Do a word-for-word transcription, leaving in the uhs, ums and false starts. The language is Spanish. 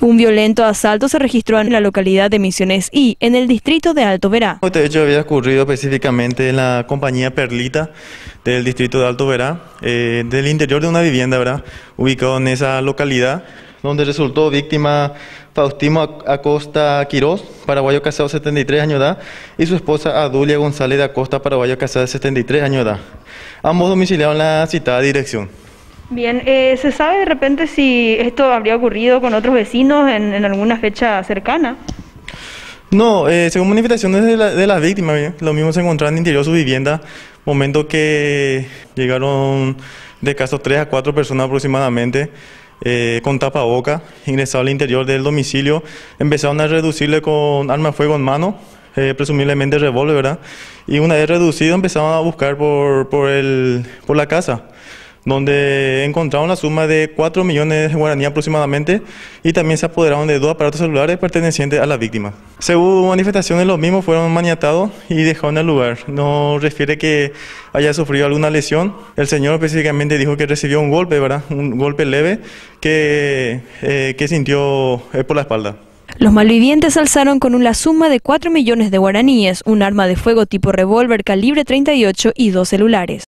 Un violento asalto se registró en la localidad de Misiones y en el distrito de Alto Verá. Este hecho había ocurrido específicamente en la compañía Perlita del distrito de Alto Verá, eh, del interior de una vivienda, ¿verdad?, ubicado en esa localidad, donde resultó víctima Faustino Acosta Quirós, paraguayo casado de setenta y tres años de edad, y su esposa Adulia González de Acosta, paraguayo casada de setenta y tres años de edad. Ambos domiciliados en la citada dirección. Bien, eh, ¿se sabe de repente si esto habría ocurrido con otros vecinos en, en alguna fecha cercana? No, eh, según manifestaciones de, la, de las víctimas, ¿bien?, lo mismo se encontraba en el interior de su vivienda, momento que llegaron de casos tres a cuatro personas aproximadamente, eh, con tapaboca, ingresados al interior del domicilio, empezaron a reducirle con arma de fuego en mano, eh, presumiblemente revólver, ¿verdad? Y una vez reducido empezaron a buscar por, por, el, por la casa, donde encontraron la suma de cuatro millones de guaraníes aproximadamente, y también se apoderaron de dos aparatos celulares pertenecientes a la víctima. Según manifestaciones, los mismos fueron maniatados y dejaron el lugar. No refiere que haya sufrido alguna lesión. El señor específicamente dijo que recibió un golpe, ¿verdad?, un golpe leve que, eh, que sintió eh, por la espalda. Los malvivientes alzaron con la suma de cuatro millones de guaraníes, un arma de fuego tipo revólver calibre treinta y ocho y dos celulares.